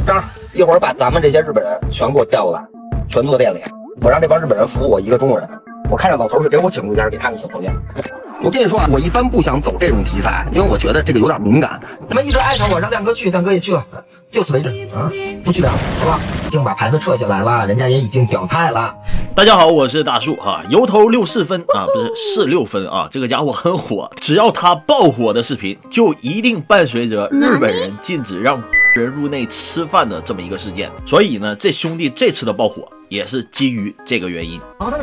张，一会儿把咱们这些日本人全给我调过来，全做店里，我让这帮日本人服务我一个中国人。我看着老头是给我请中间，给他们请后店。我跟你说啊，我一般不想走这种题材，因为我觉得这个有点敏感。你们一直艾特我让亮哥去，亮哥也去了，就此为止啊，不去了，好吧？已经把牌子撤下来了，人家也已经表态了。 大家好，我是大树啊，油头64分啊，不是是6分啊，这个家伙很火，只要他爆火的视频，就一定伴随着日本人禁止让人入内吃饭的这么一个事件。所以呢，这兄弟这次的爆火也是基于这个原因。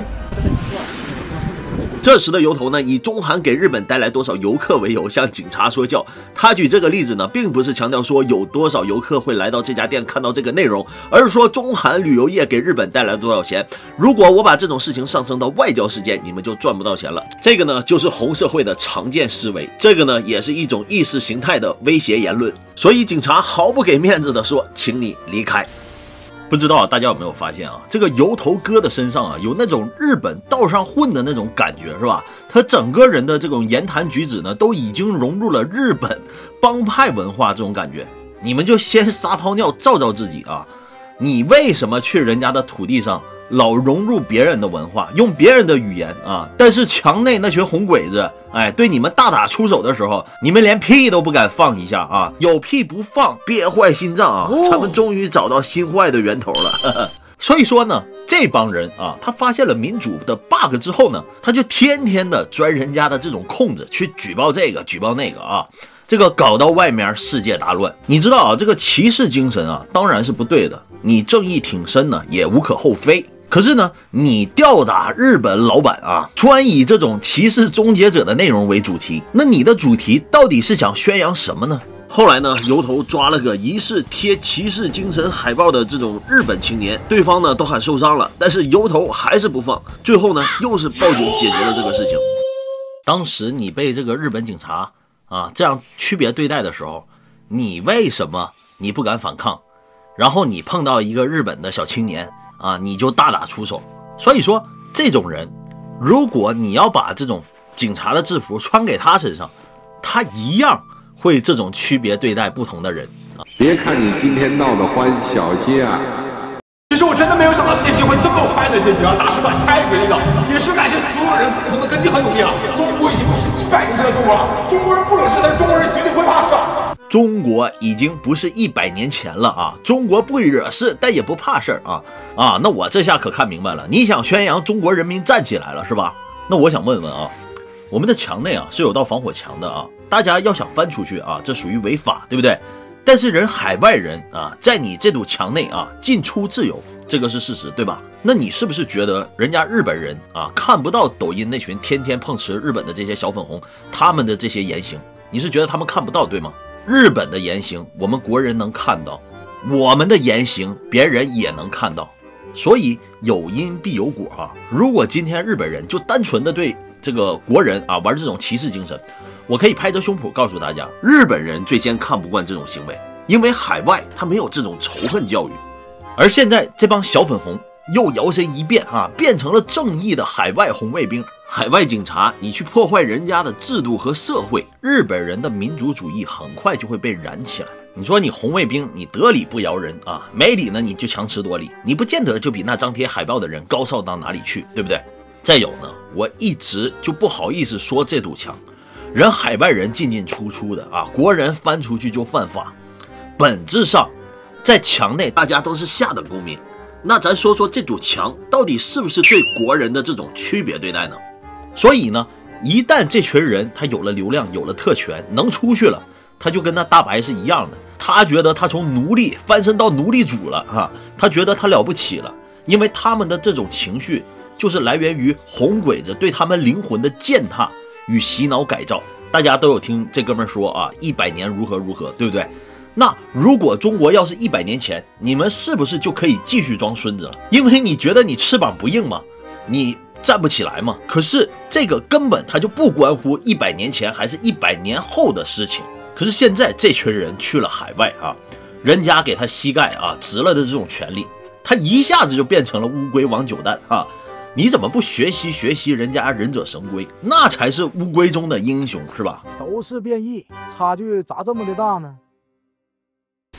这时的油头呢，以中韩给日本带来多少游客为由，向警察说教。他举这个例子呢，并不是强调说有多少游客会来到这家店看到这个内容，而是说中韩旅游业给日本带来多少钱。如果我把这种事情上升到外交事件，你们就赚不到钱了。这个呢，就是红社会的常见思维，这个呢，也是一种意识形态的威胁言论。所以警察毫不给面子的说，请你离开。不知道大家有没有发现啊，这个油头哥的身上啊，有那种日本道上混的那种感觉，是吧？他整个人的这种言谈举止呢，都已经融入了日本帮派文化这种感觉。你们就先撒泡尿照照自己啊！你为什么去人家的土地上老融入别人的文化，用别人的语言啊？但是墙内那群红鬼子，哎，对你们大打出手的时候，你们连屁都不敢放一下啊！有屁不放，憋坏心脏啊！咱们终于找到心坏的源头了。呵呵。所以说呢，这帮人啊，他发现了民主的 bug 之后呢，他就天天的钻人家的这种空子去举报这个举报那个啊。这个搞到外面世界大乱，你知道啊，这个骑士精神啊，当然是不对的。你正义挺身呢，也无可厚非。可是呢，你吊打日本老板啊，专以这种骑士终结者的内容为主题，那你的主题到底是想宣扬什么呢？后来呢，油头抓了个疑似贴骑士精神海报的这种日本青年，对方呢都喊受伤了，但是油头还是不放，最后呢又是报警解决了这个事情。当时你被这个日本警察啊这样区别对待的时候，你为什么你不敢反抗？然后你碰到一个日本的小青年啊，你就大打出手。所以说这种人，如果你要把这种警察的制服穿给他身上，他一样会这种区别对待不同的人啊。 别看你今天闹得欢，小心啊！ 其实我真的没有想到自己会这么快的解决啊！大师把太给力了，也是感谢所有人共同的根基和努力啊！中国已经不是100年前的中国了，中国人不惹事，但是中国人绝对不会怕事啊！ 中国已经不是100年前了啊！中国不惹事，但也不怕事啊！那我这下可看明白了，你想宣扬中国人民站起来了是吧？那我想问问啊，我们的墙内啊是有道防火墙的啊，大家要想翻出去啊，这属于违法，对不对？但是海外人啊，在你这堵墙内啊，进出自由，这个是事实，对吧？那你是不是觉得人家日本人啊，看不到抖音那群天天碰瓷日本的这些小粉红，他们的这些言行，你是觉得他们看不到，对吗？日本的言行，我们国人能看到，我们的言行，别人也能看到，所以有因必有果啊。如果今天日本人就单纯的对这个国人啊玩这种歧视精神，我可以拍着胸脯告诉大家，日本人最先看不惯这种行为，因为海外他没有这种仇恨教育，而现在这帮小粉红又摇身一变啊，变成了正义的海外红卫兵、海外警察，你去破坏人家的制度和社会，日本人的民族主义很快就会被燃起来。你说你红卫兵，你得理不饶人啊，没理呢你就强词夺理，你不见得就比那张贴海报的人高尚到哪里去，对不对？再有呢，我一直就不好意思说这堵墙，人海外人进进出出的啊，国人翻出去就犯法。本质上，在墙内大家都是下等公民。那咱说说这堵墙到底是不是对国人的这种区别对待呢？所以呢，一旦这群人他有了流量，有了特权，能出去了，他就跟那大白是一样的。他觉得他从奴隶翻身到奴隶主了啊，他觉得他了不起了，因为他们的这种情绪就是来源于红鬼子对他们灵魂的践踏与洗脑改造。大家都有听这哥们说啊，100年如何如何，对不对？那如果中国要是100年前，你们是不是就可以继续装孙子了？因为你觉得你翅膀不硬吗？你站不起来吗？可是这个根本它就不关乎100年前还是100年后的事情。可是现在这群人去了海外啊，人家给他膝盖啊直了的这种权利，他一下子就变成了乌龟王九蛋啊！你怎么不学习人家忍者神龟？那才是乌龟中的英雄，是吧？ 都是变异，差距咋这么的大呢？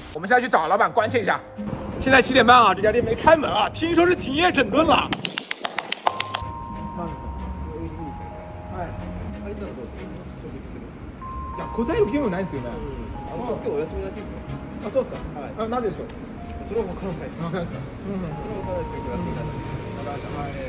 我们现在去找老板关切一下。现在7点半啊，这家店没开门啊，听说是停业整顿了。答えを決めもないですよね。今日お休みらしいですよ。あ、そうですか。はい。なぜでしょう。それは分からないです。分からないですか。それは分からないですけど、休みなさい。わかりました。はい。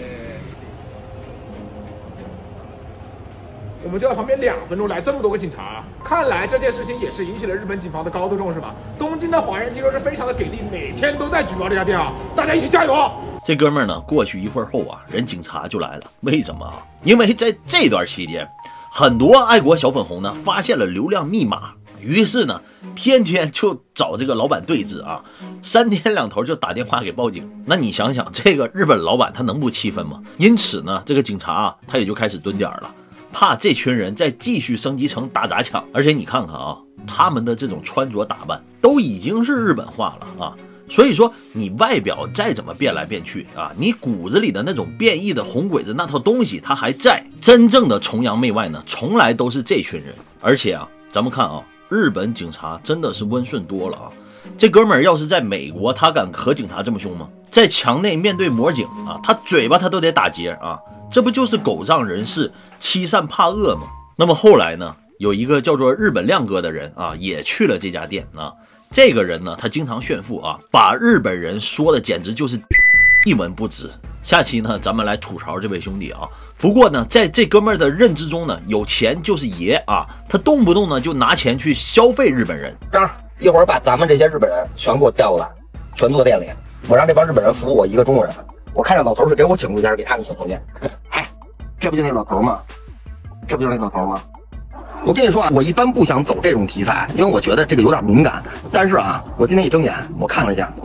我们就在旁边2分钟来这么多个警察，看来这件事情也是引起了日本警方的高度重视吧。东京的华人听说是非常的给力，每天都在举报这家店啊，大家一起加油啊！ 这哥们儿呢，过去一会儿后啊，人警察就来了。为什么啊？因为在这段期间，很多爱国小粉红呢发现了流量密码，于是呢，天天就找这个老板对峙啊，3天2头就打电话给报警。那你想想，这个日本老板他能不气愤吗？因此呢，这个警察啊，他也就开始蹲点了。怕这群人再继续升级成打砸抢，而且你看看啊，他们的这种穿着打扮都已经是日本化了啊，所以说你外表再怎么变来变去啊，你骨子里的那种变异的红鬼子那套东西它还在。真正的崇洋媚外呢，从来都是这群人。而且啊，咱们看啊，日本警察真的是温顺多了啊。这哥们儿要是在美国，他敢和警察这么凶吗？在墙内面对魔警啊，他嘴巴他都得打结啊。这不就是狗仗人势、欺善怕恶吗？那么后来呢，有一个叫做日本亮哥的人啊，也去了这家店啊。这个人呢，他经常炫富啊，把日本人说的简直就是一文不值。下期呢，咱们来吐槽这位兄弟啊。不过呢，在这哥们儿的认知中呢，有钱就是爷啊，他动不动呢就拿钱去消费日本人。 这样一会儿把咱们这些日本人全给我调过来，全坐店里，我让这帮日本人服务我一个中国人。我看着老头是给我请回家，给他们请回去。嗨，这不就那老头吗？这不就是那老头吗？我跟你说啊，我一般不想走这种题材，因为我觉得这个有点敏感。但是啊，我今天一睁眼，我看了一下，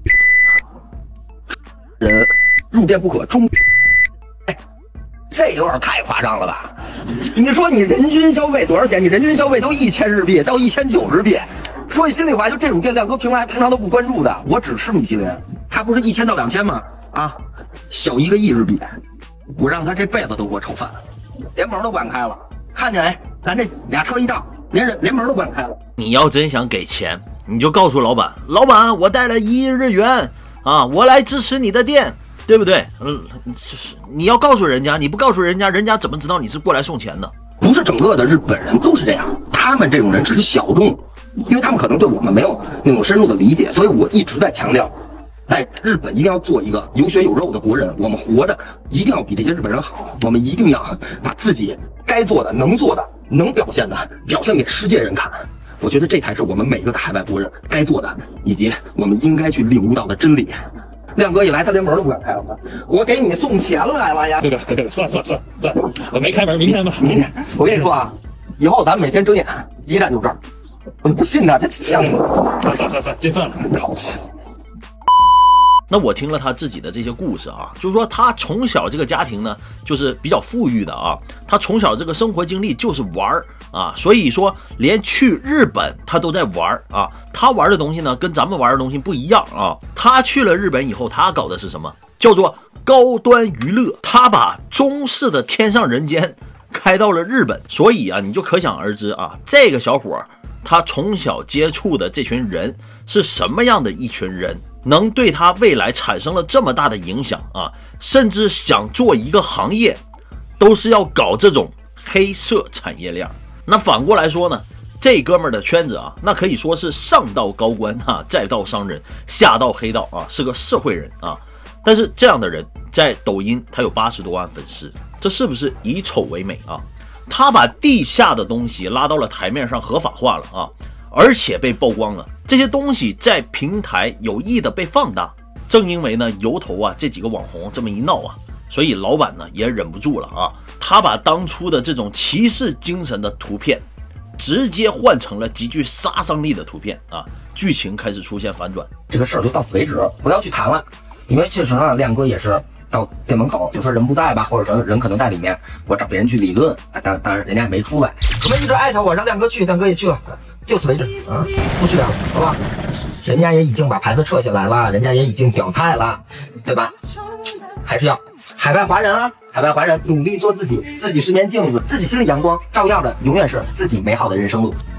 人入店不可终。哎，这有点太夸张了吧？你说你人均消费多少钱？你人均消费都1000日币到1090日币。说句心里话，就这种店，亮哥平常都不关注的。我只吃米其林，他不是1000到2000吗？啊，小1个亿日币，我让他这辈子都给我炒饭，连门都不敢开了。看见没？咱这俩车一到，连门都不敢开了。 你要真想给钱，你就告诉老板，老板，我带了1亿日元啊，我来支持你的店，对不对？你要告诉人家，你不告诉人家，人家怎么知道你是过来送钱的？ 不是整个的日本人都是这样，他们这种人只是小众，因为他们可能对我们没有那种深入的理解，所以我一直在强调。在日本一定要做一个有血有肉的国人，我们活着一定要比这些日本人好，我们一定要把自己该做的、能做的、能表现的表现给世界人看。我觉得这才是我们每个的海外国人该做的，以及我们应该去领悟到的真理。亮哥一来，他连门都不敢开了，我给你送钱来了呀！ 对，算，我没开门，明天吧。 明天，我跟你说啊，以后咱们每天睁眼一站就这儿，我就不信他像我。 算，结算了， 好气。 那我听了他自己的这些故事啊，就是说他从小这个家庭呢，就是比较富裕的啊，他从小这个生活经历就是玩啊，所以说连去日本他都在玩啊，他玩的东西呢跟咱们玩的东西不一样啊。他去了日本以后，他搞的是什么？叫做高端娱乐，他把中式的天上人间开到了日本，所以啊，你就可想而知啊，这个小伙他从小接触的这群人是什么样的一群人。能对他未来产生了这么大的影响啊，甚至想做一个行业，都是要搞这种黑色产业链。那反过来说呢，这哥们儿的圈子啊，那可以说是上到高官啊，再到商人，下到黑道啊，是个社会人啊。但是这样的人在抖音他有80多万粉丝，这是不是以丑为美啊？他把地下的东西拉到了台面上，合法化了啊。而且被曝光了，这些东西在平台有意的被放大。正因为呢由头啊这几个网红这么一闹啊，所以老板呢也忍不住了啊，他把当初的这种骑士精神的图片直接换成了极具杀伤力的图片啊，剧情开始出现反转。 这个事儿就到此为止，不要去谈了，因为确实呢，亮哥也是到店门口就说人不在吧，或者说人可能在里面，我找别人去理论，当然人家也没出来，我们一直艾特我让亮哥去，亮哥也去了。就此为止啊，不去了，好吧？人家也已经把牌子撤下来了，人家也已经表态了，对吧？还是要海外华人啊，海外华人努力做自己，自己是面镜子，自己心里阳光，照耀的永远是自己美好的人生路。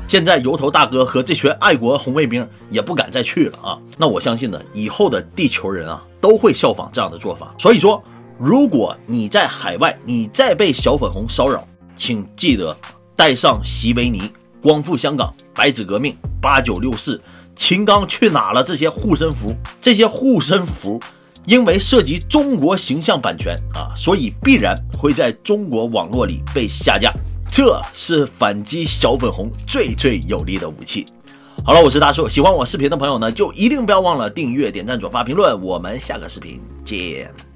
现在油头大哥和这群爱国红卫兵也不敢再去了啊。那我相信呢，以后的地球人啊都会效仿这样的做法。所以说，如果你在海外，你再被小粉红骚扰，请记得带上席维尼、光复香港、白纸革命、8964、秦刚去哪了这些护身符。这些护身符因为涉及中国形象版权啊，所以必然会在中国网络里被下架。这是反击小粉红最有力的武器。好了，我是大树，喜欢我视频的朋友呢，就一定不要忘了订阅、点赞、转发、评论。我们下个视频见。